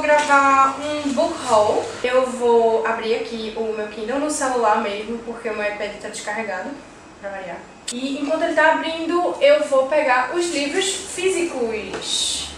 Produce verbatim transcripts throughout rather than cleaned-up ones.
gravar um book haul. Eu vou abrir aqui o meu Kindle no celular mesmo, porque o meu iPad está descarregado, pra variar. E enquanto ele tá abrindo, eu vou pegar os livros físicos.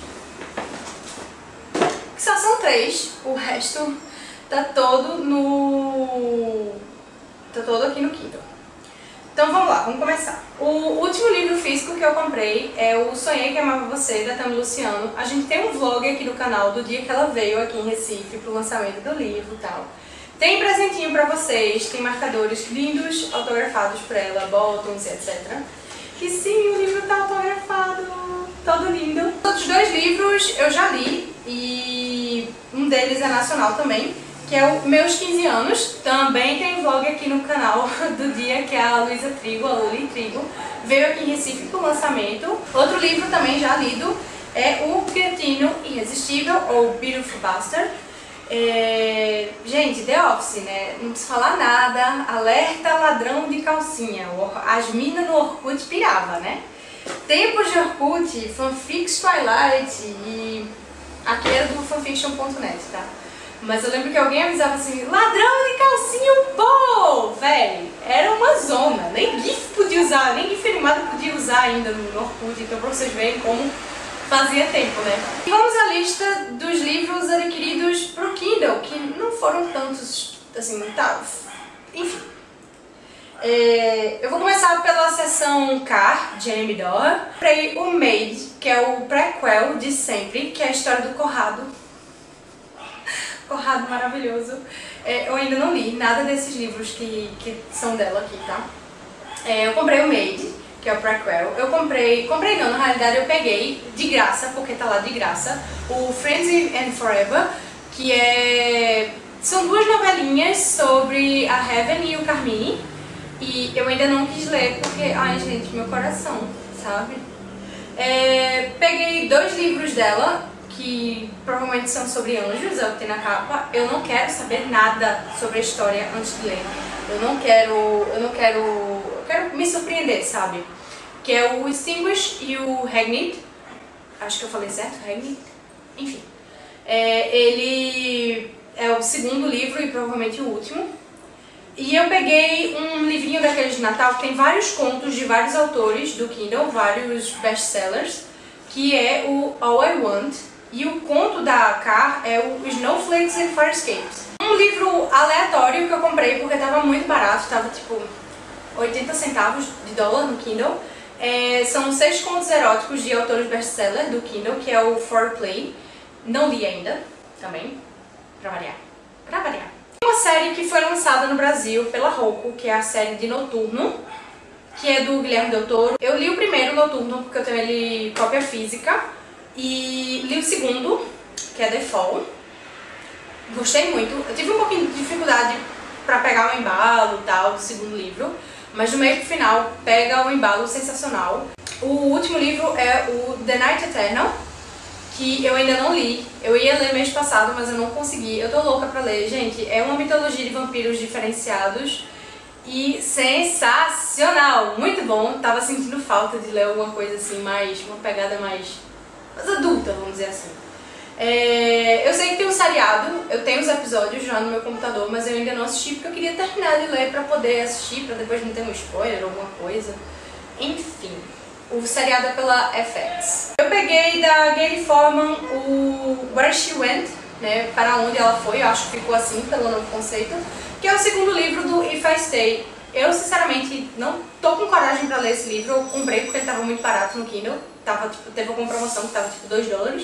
Que só são três, o resto tá todo no... tá todo aqui no Kindle. Então vamos lá, vamos começar. O último livro físico que eu comprei é o Sonhei que Amava Você, da Tami Luciano. A gente tem um vlog aqui no canal do dia que ela veio aqui em Recife pro lançamento do livro e tal. Tem presentinho pra vocês, tem marcadores lindos, autografados por ela, bottoms e etcétera. E sim, o livro tá autografado, todo lindo. Os outros dois livros eu já li e um deles é nacional também, que é o Meus quinze anos. Também tem vlog aqui no canal do dia que a Luísa Trigo, a Luli Trigo, veio aqui em Recife pro lançamento. Outro livro também já lido é o Cretino Irresistível, ou Beautiful Bastard. É... Gente, The Office, né? Não precisa falar nada. Alerta ladrão de calcinha. As minas no Orkut pirava, né? Tempos de Orkut, fanfics Twilight e... Aqui era do fanfiction ponto net, tá? Mas eu lembro que alguém avisava assim, ladrão de calcinha, pô! Véi, era uma zona. Nem GIF podia usar, nem GIF animado podia usar ainda no Orkut. Então pra vocês verem como fazia tempo, né? E vamos à lista dos livros adquiridos pro Kindle, que não foram tantos, assim, tá, enfim. É, eu vou começar pela seção Car, de Amy Doerr. Comprei o Made, que é o prequel de sempre, que é a história do Corrado. Corrado maravilhoso. É, eu ainda não li nada desses livros que, que são dela aqui, tá? É, eu comprei o Made, que é o prequel. Eu comprei, comprei não, na realidade eu peguei de graça, porque tá lá de graça, o Friends and Forever, que é... são duas novelinhas sobre a Heaven e o Carmine, e eu ainda não quis ler porque, ai gente, meu coração, sabe? É, peguei dois livros dela, que provavelmente são sobre anjos, é o que tem na capa. Eu não quero saber nada sobre a história antes de ler. Eu não quero, eu não quero, eu quero me surpreender, sabe? Que é o Extinguish e o Hagrid. Acho que eu falei certo, Hagrid? Enfim. É, ele é o segundo livro e provavelmente o último. E eu peguei um livrinho daqueles de Natal que tem vários contos de vários autores do Kindle, vários best-sellers, que é o All I Want. E o conto da Car é o Snowflakes and Farscapes. Um livro aleatório que eu comprei porque estava muito barato, estava tipo oitenta centavos de dólar no Kindle. É, são seis contos eróticos de autores best-seller do Kindle, que é o Foreplay. Não li ainda, também, pra variar. Pra variar. Uma série que foi lançada no Brasil pela Roku, que é a série de Noturno, que é do Guilherme Del Toro. Eu li o primeiro Noturno porque eu tenho ele cópia física. E li o segundo, que é The Fall. Gostei muito. Eu tive um pouquinho de dificuldade pra pegar o embalo e tal do segundo livro, mas no meio pro final pega o embalo sensacional. O último livro é o The Night Eternal, que eu ainda não li. Eu ia ler mês passado, mas eu não consegui. Eu tô louca pra ler, gente. É uma mitologia de vampiros diferenciados e sensacional. Muito bom. Tava sentindo falta de ler alguma coisa assim, mais, uma pegada mais... mais adulta, vamos dizer assim. É, eu sei que tem um seriado, eu tenho os episódios já no meu computador, mas eu ainda não assisti porque eu queria terminar de ler pra poder assistir, pra depois não ter um spoiler ou alguma coisa. Enfim, o seriado é pela F X. Eu peguei da Gary Forman o Where She Went, né, para onde ela foi, eu acho que ficou assim pelo novo conceito, que é o segundo livro do If I Stay. Eu, sinceramente, não tô com coragem pra ler esse livro. Eu comprei porque ele tava muito barato no Kindle. Tava, tipo, teve alguma promoção que tava tipo dois dólares.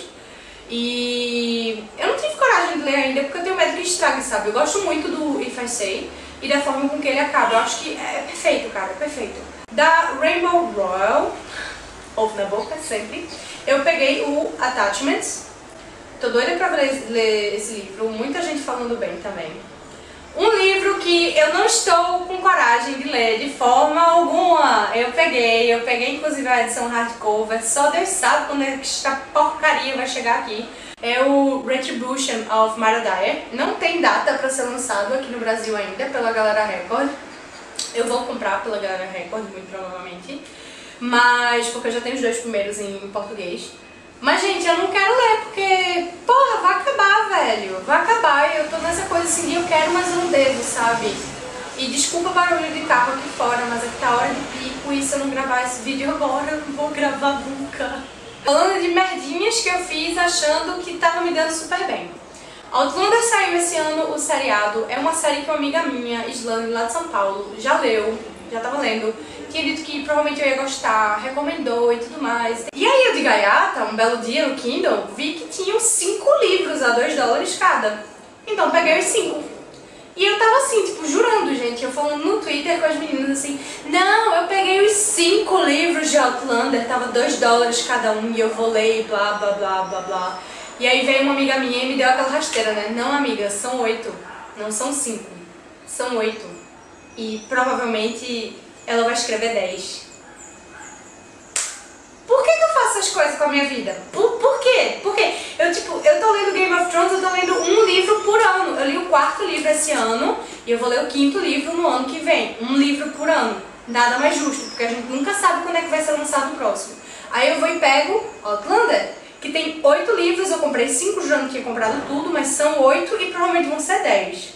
E eu não tive coragem de ler ainda porque eu tenho medo que estrague, sabe? Eu gosto muito do If I Stay e da forma com que ele acaba. Eu acho que é perfeito, cara, é perfeito. Da Rainbow Rowell, ovo na boca, sempre, eu peguei o Attachments. Tô doida pra ler, ler esse livro, muita gente falando bem também. Um livro que eu não estou com coragem de ler de forma alguma. Eu peguei, eu peguei inclusive a edição hardcover, só Deus sabe quando esta porcaria vai chegar aqui. É o Retribution of Mara Dyer. Não tem data para ser lançado aqui no Brasil ainda pela Galera Record. Eu vou comprar pela Galera Record, muito provavelmente. Mas, porque eu já tenho os dois primeiros em português. Mas, gente, eu não quero ler porque, porra, vai acabar, velho. Vai acabar e eu tô nessa coisa assim de eu quero, mas eu não devo, sabe? E desculpa o barulho de carro aqui fora, mas é que tá hora de pico e se eu não gravar esse vídeo agora, eu não vou gravar nunca. Falando de merdinhas que eu fiz achando que tava me dando super bem. Outlander saiu esse ano o seriado, é uma série que uma amiga minha, Islane, lá de São Paulo, já leu, já tava lendo, tinha dito que provavelmente eu ia gostar, recomendou e tudo mais. E aí eu de gaiata, um belo dia no Kindle, vi que tinham cinco livros a dois dólares cada. Então peguei os cinco. E eu tava assim, tipo, jurando, gente, eu falando no Twitter com as meninas assim, não, eu peguei os cinco livros de Outlander, tava dois dólares cada um e eu vou ler e blá, blá, blá, blá, blá. E aí veio uma amiga minha e me deu aquela rasteira, né? Não, amiga, são oito, não são cinco, são oito. E provavelmente ela vai escrever dez. Por que que eu faço essas coisas com a minha vida? Por, por quê? Porque eu, tipo, eu tô lendo Game of Thrones, eu tô lendo um livro por ano. Eu li o quarto livro esse ano e eu vou ler o quinto livro no ano que vem. Um livro por ano. Nada mais justo, porque a gente nunca sabe quando é que vai ser lançado o próximo. Aí eu vou e pego Outlander, que tem oito livros, eu comprei cinco jurando que tinha comprado tudo, mas são oito e provavelmente vão ser dez.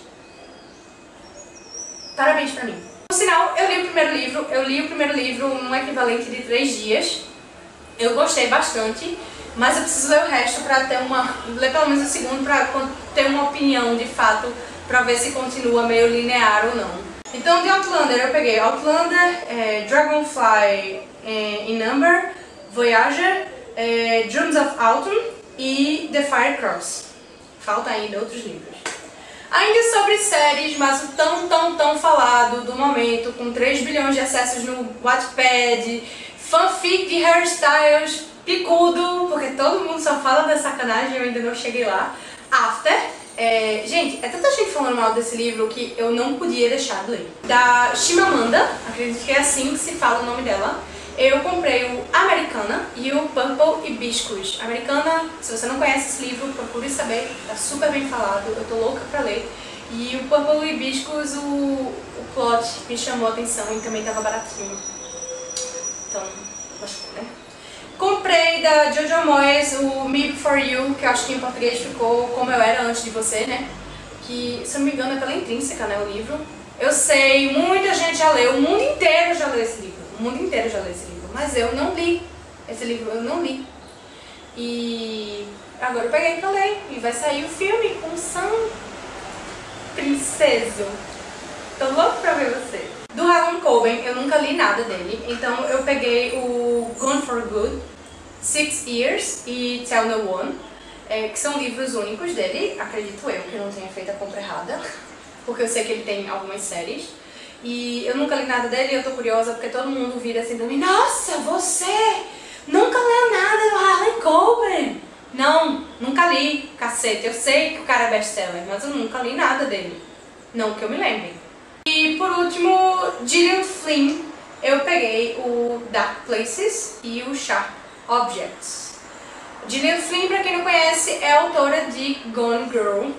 Parabéns pra mim. Por sinal, eu li o primeiro livro, eu li o primeiro livro num equivalente de três dias. Eu gostei bastante, mas eu preciso ler o resto pra ter uma... ler pelo menos o segundo pra ter uma opinião de fato, pra ver se continua meio linear ou não. Então de Outlander eu peguei Outlander, é, Dragonfly é, in Number, Voyager, é, Dreams of Autumn e The Fire Cross. Falta ainda outros livros. Ainda sobre séries, mas o tão, tão, tão falado do momento, com três bilhões de acessos no Wattpad, fanfic de hairstyles, picudo, porque todo mundo só fala da sacanagem, eu ainda não cheguei lá. After. É, gente, é tanta gente falando mal desse livro que eu não podia deixar de ler. Da Chimamanda, acredito que é assim que se fala o nome dela. Eu comprei o Americana e o Purple Hibiscus. Americana, se você não conhece esse livro, procure saber, tá super bem falado, eu tô louca pra ler. E o Purple Hibiscus, o, o plot me chamou a atenção e também tava baratinho. Então, né? Comprei da Jojo Moyes o Me Before You, que eu acho que em português ficou Como Eu Era Antes de Você, né? Que, se eu não me engano, é pela Intrínseca, né, o livro. Eu sei, muita gente já leu, o mundo inteiro já leu esse livro. O mundo inteiro já leu esse livro, mas eu não li. Esse livro eu não li. E agora eu peguei pra ler. E vai sair o filme com Sam Princeso. Tô louco pra ver você. Do Harlan Coben, eu nunca li nada dele, então eu peguei o Gone for Good, Six Years e Tell No One, é, que são livros únicos dele, acredito eu que eu não tenha feito a compra errada, porque eu sei que ele tem algumas séries. E eu nunca li nada dele e eu tô curiosa porque todo mundo vira assim pra mim, nossa, você nunca leu nada do Harlan Coben? Não, nunca li, cacete, eu sei que o cara é best-seller, mas eu nunca li nada dele, não que eu me lembre. E por último, Gillian Flynn, eu peguei o Dark Places e o Sharp Objects. Gillian Flynn, pra quem não conhece, é autora de Gone Girl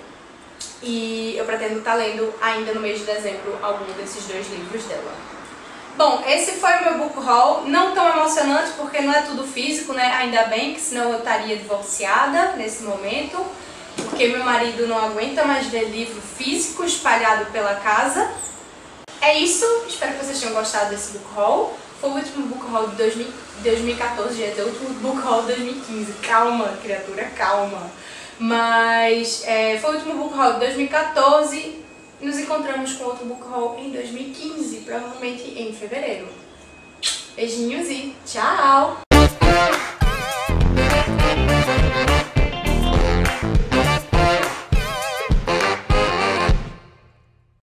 e eu pretendo estar lendo ainda no mês de dezembro algum desses dois livros dela. Bom, esse foi o meu book haul, não tão emocionante porque não é tudo físico, né? Ainda bem, que senão eu estaria divorciada nesse momento, porque meu marido não aguenta mais ver livro físico espalhado pela casa. É isso, espero que vocês tenham gostado desse book haul. Foi o último book haul de dois mil e quatorze, gente, é o último book haul de dois mil e quinze. Calma, criatura, calma. Mas é, foi o último book haul de dois mil e quatorze. Nos encontramos com outro book haul em dois mil e quinze, provavelmente em fevereiro. Beijinhos e tchau!